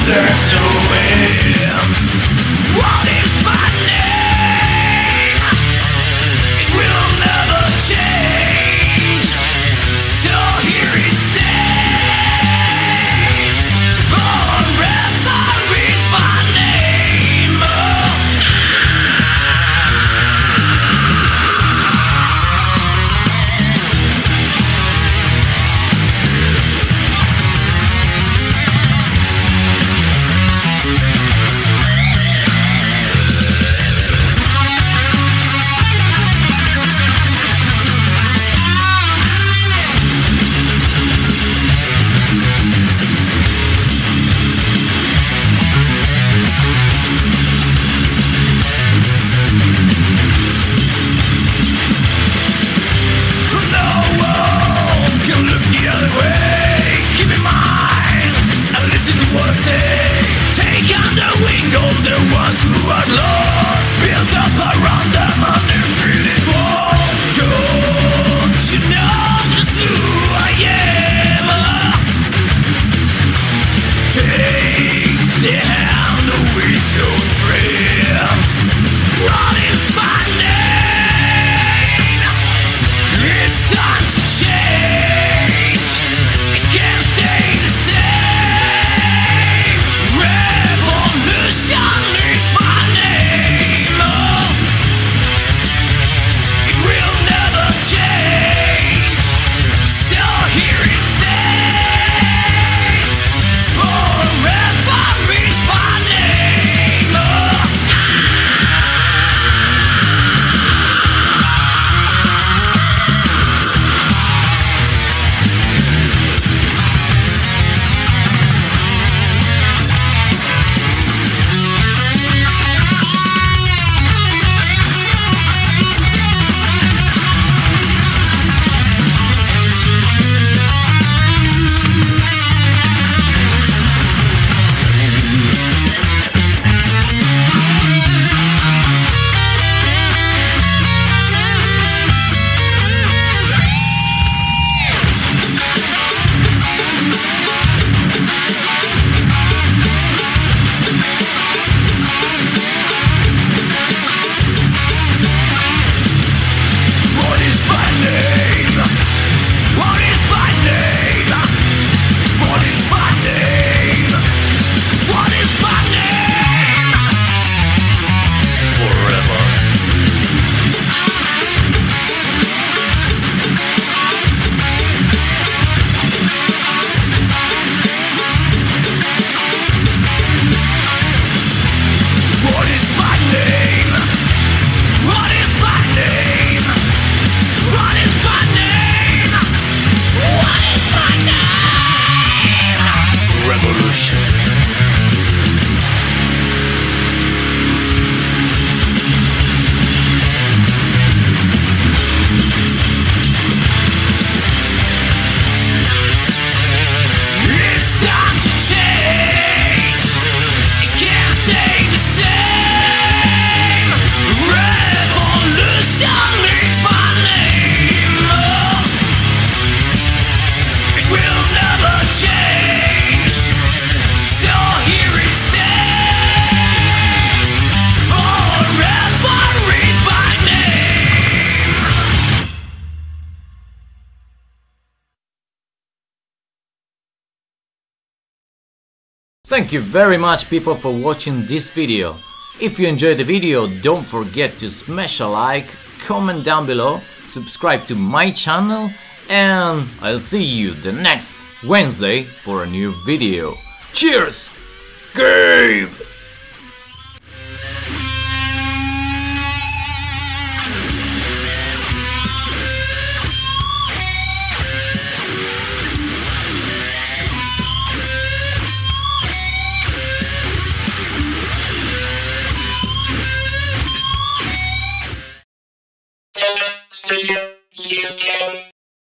there's no end. What is my name? It will never change. So here it stays. Forever is my name. Who are lost, built up around them undefeated wall. Don't you know just who I am? Take the hand of wisdom free. What is my name? It's time to change. It can't stay the same. Revolution. Thank you very much people for watching this video. If you enjoyed the video, don't forget to smash a like, comment down below, subscribe to my channel, and I'll see you the next Wednesday for a new video. Cheers! Gabe! Studio UK.